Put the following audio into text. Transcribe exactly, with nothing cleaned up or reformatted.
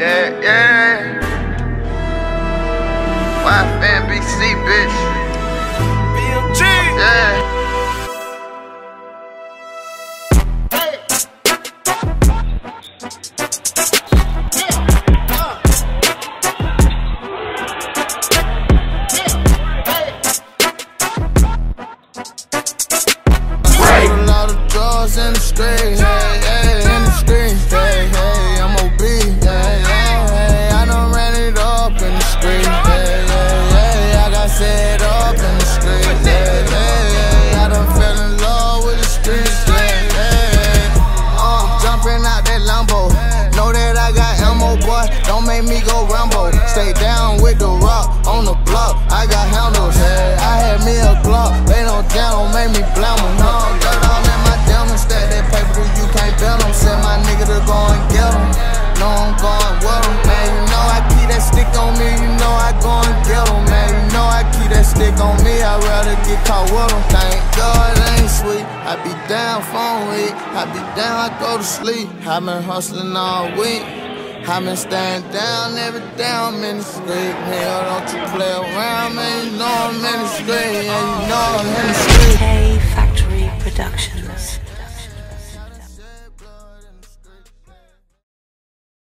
Yeah, yeah. Y F N B C, bitch. B M G. Yeah. In the street, hey, hey, in the street, hey, hey, I'm O B, hey, hey, hey, I done ran it up in the street, hey, hey, hey, I got set up in the street, hey, hey, hey, I done fell in love with the streets, hey, hey, uh, jumping out that Lambo, know that I got ammo, boy, don't make me go Rambo, stay down with the rock, on the block, I got handles, hey, I had me a Glock, they don't down, don't make me blammo, no, dirt all in my stack that paper, you can't bet them. Send my nigga to go and get them. Know I'm going with them, man. You know I keep that stick on me. You know I go and get them, man. You know I keep that stick on me. I'd rather get caught with them. Thank God it ain't sweet. I be down phone week. I be down, I go to sleep. I been hustling all week. I been staying down every day. I'm in the street. Hell, don't you play around, man. You know I'm in the street. Yeah, you know I'm in the street. K Factory Production.